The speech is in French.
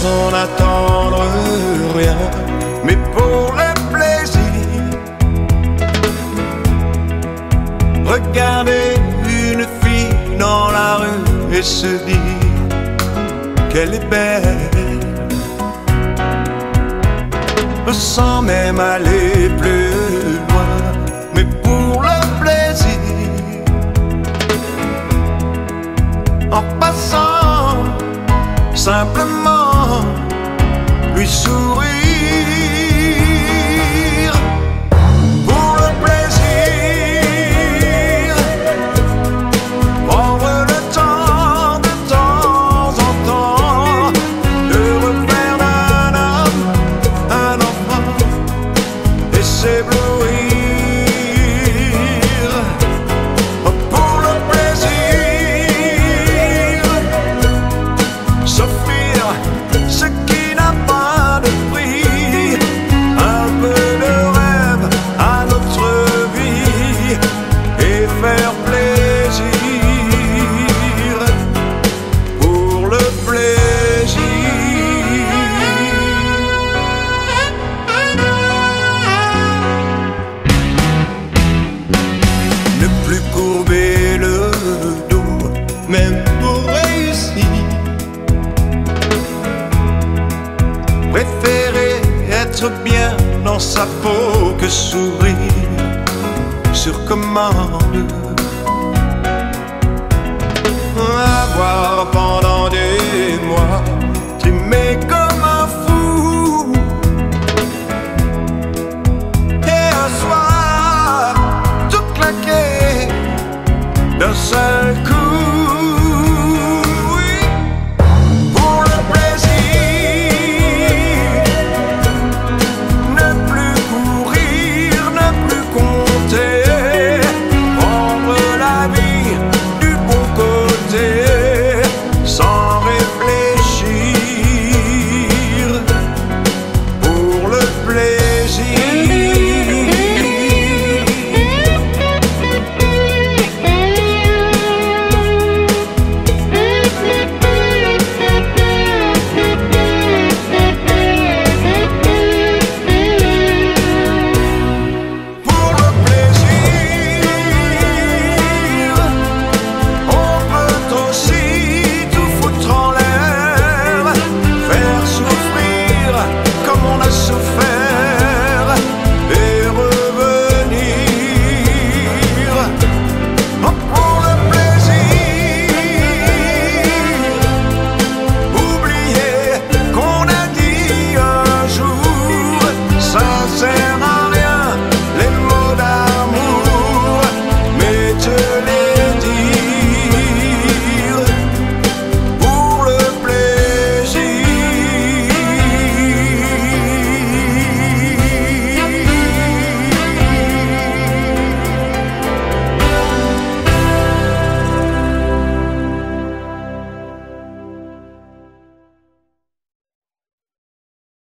sans en attendre rien, mais pour le plaisir. Regarder une fille dans la rue et se dire qu'elle est belle, sans même aller plus loin, mais pour le plaisir. En passant, simplement lui sourire. Pour le plaisir, prendre le temps de temps en temps de refaire d'un homme un enfant et s'éblouir. Pour le plaisir, s'offrir ce qui n'a pas de prix, un peu de rêve à notre vie et faire plaisir. Pour le plaisir. Ne plus courber le dos, même pour réussir. Préférer être bien dans sa peau que sourire sur commande. Avoir pendant des mois trimé comme un fou, et un soir tout claquer d'un seul coup.